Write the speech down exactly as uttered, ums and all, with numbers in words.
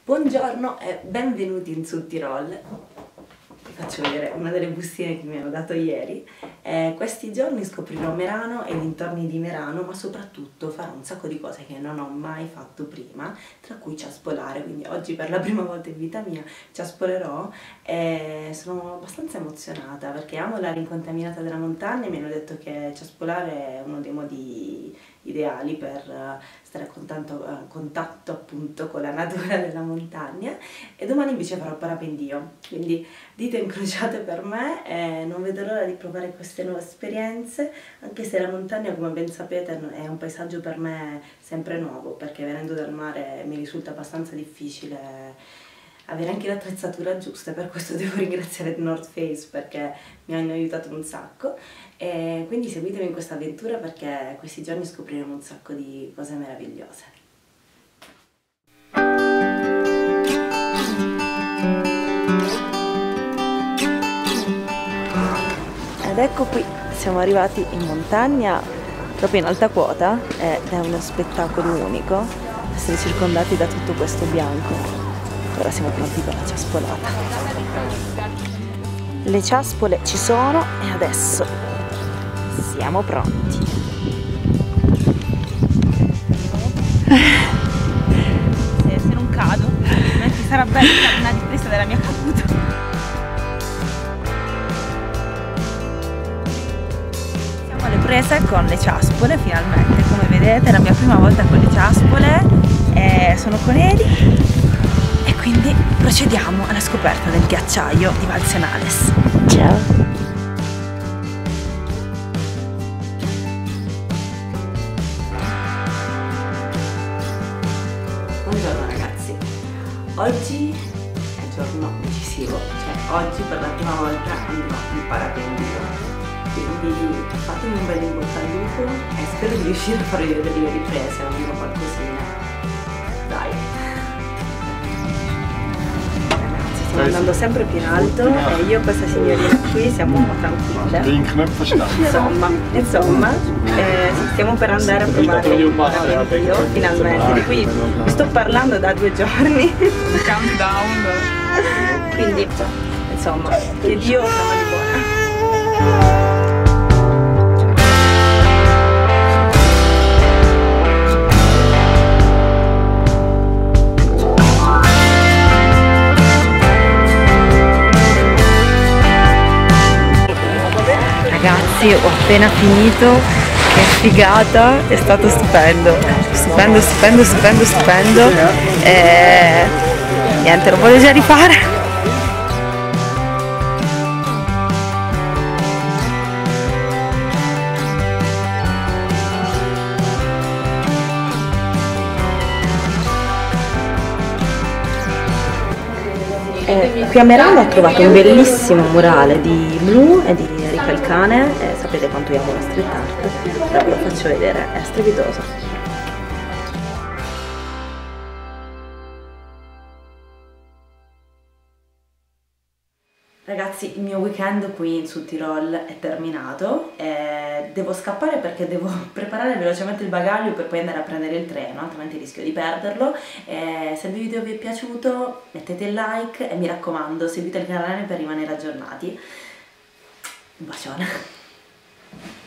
Buongiorno e benvenuti in Südtirol. Vi faccio vedere una delle bustine che mi hanno dato ieri. Eh, questi giorni scoprirò Merano e i dintorni di Merano, ma soprattutto farò un sacco di cose che non ho mai fatto prima, tra cui ciaspolare. Quindi oggi per la prima volta in vita mia ciaspolerò e sono abbastanza emozionata perché amo l'aria incontaminata della montagna e mi hanno detto che ciaspolare è uno dei modi ideali per stare a contatto, a contatto appunto con la natura della montagna, e domani invece farò parapendio, quindi dita incrociate per me e non vedo l'ora di provare queste nuove esperienze, anche se la montagna, come ben sapete, è un paesaggio per me sempre nuovo, perché venendo dal mare mi risulta abbastanza difficile avere anche l'attrezzatura giusta. Per questo devo ringraziare il North Face perché mi hanno aiutato un sacco, e quindi seguitemi in questa avventura perché questi giorni scopriremo un sacco di cose meravigliose. Ed ecco qui, siamo arrivati in montagna proprio in alta quota ed è uno spettacolo unico essere circondati da tutto questo bianco. Ora siamo pronti per la ciaspolata. Le ciaspole ci sono e adesso siamo pronti. Se, se non cado, non ci sarà bella una ripresa della mia caduta. Siamo alle prese con le ciaspole finalmente, come vedete è la mia prima volta con le ciaspole e sono con Eli. Quindi procediamo alla scoperta del ghiacciaio di Valsenales. Ciao! Buongiorno ragazzi, oggi è giorno decisivo, cioè oggi per la prima volta andrò in parapendio, quindi fatemi un bel in bocca al lupo e spero di riuscire a farvi vedere le riprese, almeno qualcosina. Dai! Stiamo andando sempre più in alto e io e questa signorina qui siamo tranquille. Insomma, insomma eh, stiamo per andare a provare il parapendio finalmente, di cui vi sto parlando da due giorni. Countdown. Quindi, insomma, che Dio chiama di buona. Ragazzi, ho appena finito, che figata, è stato stupendo, stupendo, stupendo, stupendo, stupendo, e niente, lo voglio già rifare. Eh, qui a Merano ho trovato un bellissimo murale di Blu e di Ricalcane, eh, sapete quanto io amo la street art, però ve lo faccio vedere, è strepitoso. Ragazzi, il mio weekend qui in Südtirol è terminato, eh, devo scappare perché devo preparare velocemente il bagaglio per poi andare a prendere il treno, altrimenti rischio di perderlo. Eh, se il video vi è piaciuto mettete il like e mi raccomando seguite il canale per rimanere aggiornati. Un bacione!